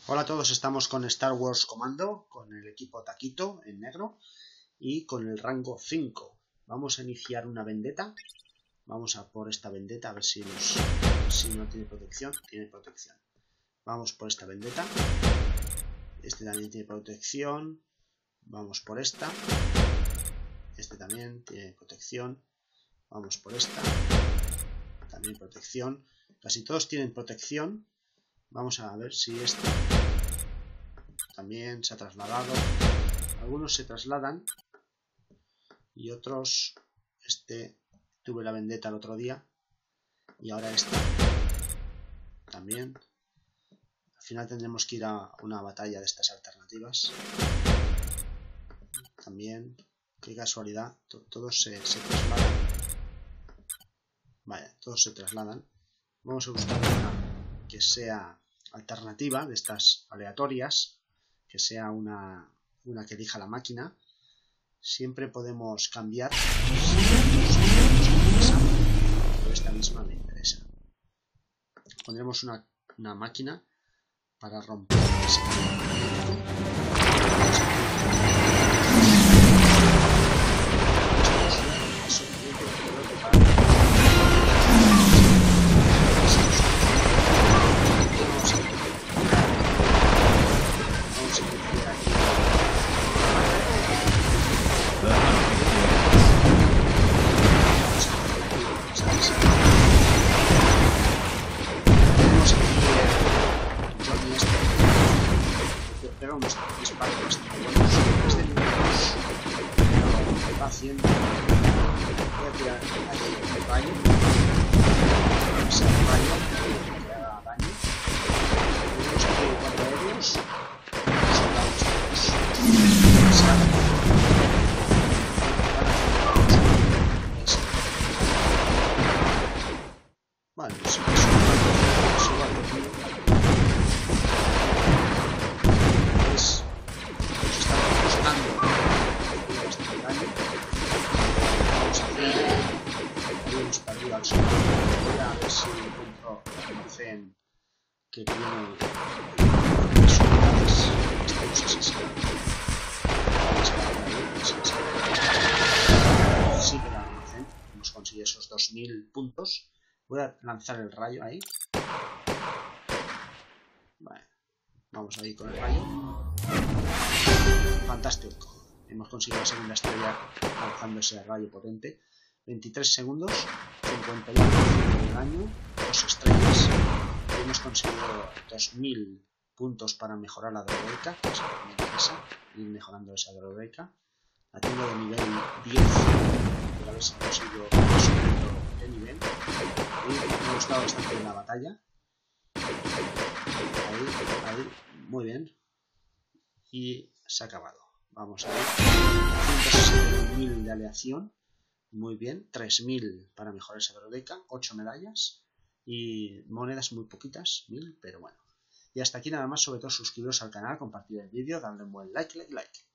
Hola a todos, estamos con Star Wars Commando, con el equipo Taquito en negro y con el rango 5. Vamos a iniciar una vendetta. Vamos a por esta vendetta a ver si no tiene protección. Tiene protección. Vamos por esta vendetta. Este también tiene protección. Vamos por esta. Este también tiene protección. Vamos por esta. También protección. Casi todos tienen protección. Vamos a ver si este también se ha trasladado. Algunos se trasladan y otros, tuve la vendetta el otro día y ahora esta también. Al final tendremos que ir a una batalla de estas alternativas. También, qué casualidad, todos se trasladan. Vale, todos se trasladan. Vamos a buscar una que sea alternativa de estas aleatorias, que sea una que elija la máquina. Siempre podemos cambiar, pero esta misma me interesa. Pondremos una máquina para romper ese pega unos disparos este nivel va haciendo. Voy a tirar ahí el rayo, ese rayo que haga daño. Tenemos aquí 4 aéreos, soldados todos. Vale, pues eso va a tener. Al sol. Voy a ver si encuentro el almacén que tiene las unidades. Estamos asesinando. Sí que el almacén. Hemos conseguido esos 2000 puntos. Voy a lanzar el rayo ahí. Vale. Vamos ahí con el rayo. Fantástico. Hemos conseguido la segunda estrella lanzando ese rayo potente. 23 segundos, 51% de daño, 2 estrellas. Y hemos conseguido 2000 puntos para mejorar la droideca, que es lo que me interesa, ir mejorando esa droideca. La tengo de nivel 10, a ver si consigo subirlo de nivel. Y me ha gustado bastante la batalla. Ahí, muy bien. Y se ha acabado. Vamos a ver. 160.000 de aleación. Muy bien, 3000 para mejorar esa droideca, 8 medallas y monedas muy poquitas, 1000, pero bueno. Y hasta aquí nada más, sobre todo suscribiros al canal, compartir el vídeo, darle un buen like.